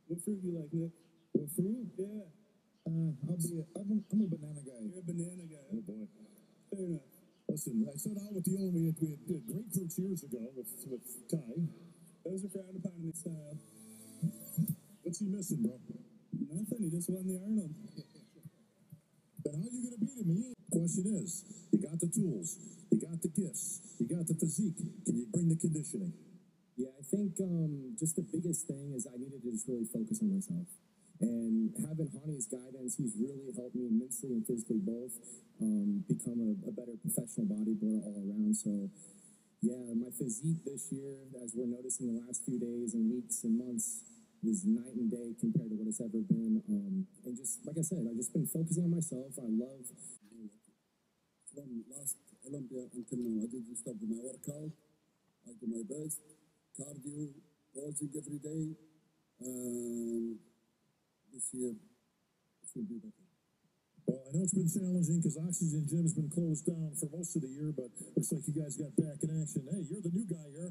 What fruit do you like, Nick? What fruit? Yeah. I'm a banana guy. You're a banana guy. Oh boy. Fair enough. Listen, I set out with the we had grapefruits years ago with Ty. Those are frowned upon in the style. What's he missing, bro? Nothing. He just won the Arnold. Then how you gonna beat him? Question is, you got the tools, you got the gifts, you got the physique. Can you bring the conditioning? Yeah, I think just the biggest thing is I needed to just really focus on myself. And having Hani's guidance, he's really helped me mentally and physically both become a better professional bodybuilder all around. So, yeah, my physique this year, as we're noticing the last few days and weeks and months, is night and day compared to what it's ever been. And just, like I said, I've just been focusing on myself. I love... From last Olympia until now, I didn't stop my workout. I do my best. Cardio, posing every day. And this year, it will be better. Well, I know it's been challenging because Oxygen Gym has been closed down for most of the year, but looks like you guys got back in action. Hey, you're the new guy here.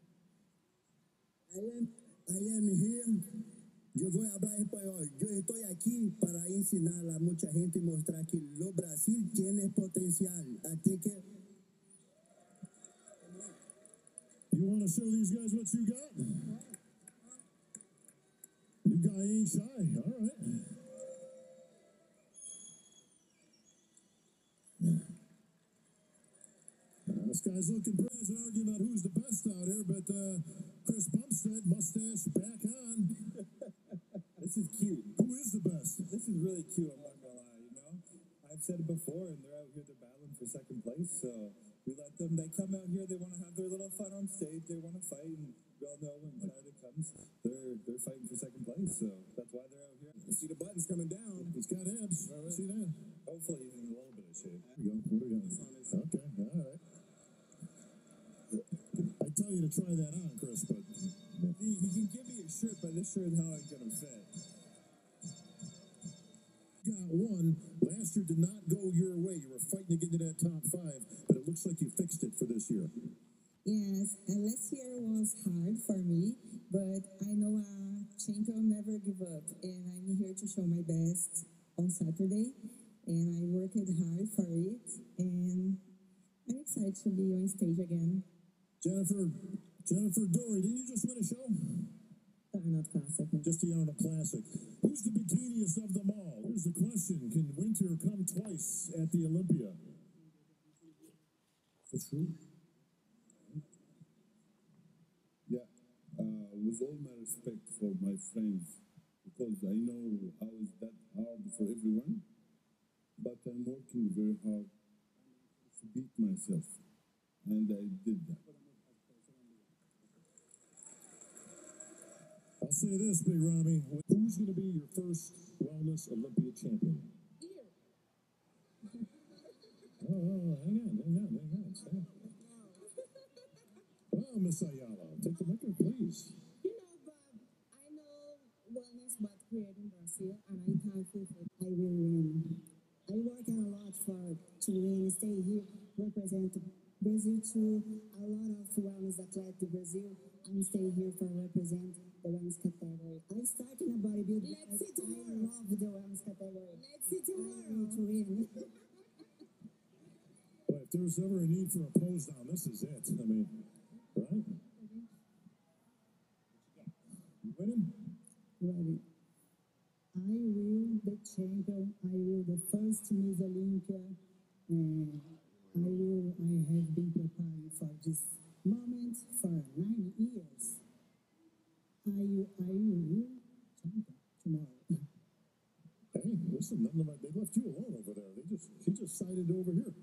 I am here. Yo voy a hablar español. Yo estoy aquí para enseñar a mucha gente y mostrar que lo Brasil tiene potencial. Así que You want to show these guys what you got? You guy ain't shy. All right. This guy's looking pretty. There's an argument about who's the best out here, but Chris Bumstead, mustache back on. This is cute. Who is the best? This is really cute, I'm not gonna lie, you know? I've said it before, and they're out here, they're battling for second place, so we let them, they come out here, they want to have their little fun on stage, they want to fight, and we all know when Saturday comes, they're fighting for second place, so that's why they're out here. You see the buttons coming down. He's got abs. Right. See that? Hopefully he's in a little bit of shape. There you go. What do we got? Okay, all right. I tell you to try that on, Chris, but... You can give me a shirt, but this shirt how ain't gonna fit. Got one. Last year did not go your way. You were fighting to get into that top 5, but it looks like you fixed it for this year. Yes, and last year was hard for me, but I know a champion never give up, and I'm here to show my best on Saturday, and I worked hard for it, and I'm excited to be on stage again. Jennifer Dory, didn't you just win a show? The Arnold Classic. Just the Arnold Classic. Who's the bikiniest of them all? Here's the question. Can Winter come twice at the Olympia? for sure. Yeah, with all my respect for my friends, because I know how is that hard for everyone, but I'm working very hard to beat myself, and I did that. I'll say this, Big Ramy. Who's going to be your first Wellness Olympia champion? Oh, hang on. Stop. Oh, Miss Ayala, take the mic, please. You know, Bob, I know wellness was created in Brazil, and I'm thankful for I will win. I work a lot to win, stay here, represent Brazil to a lot of wellness athletes in Brazil, and stay here for represent the wellness category. I started in a bodybuilding because I love the wellness category. Let's see tomorrow. I need to win. Well, if there's ever a need for a pose down, this is it. I mean, right? You winning? Ready. I will the champion. I will the first Miss Olympia. And I have been preparing for this moment for 9 years. I will champion tomorrow. Hey, listen, they left you alone over there. She just sided over here.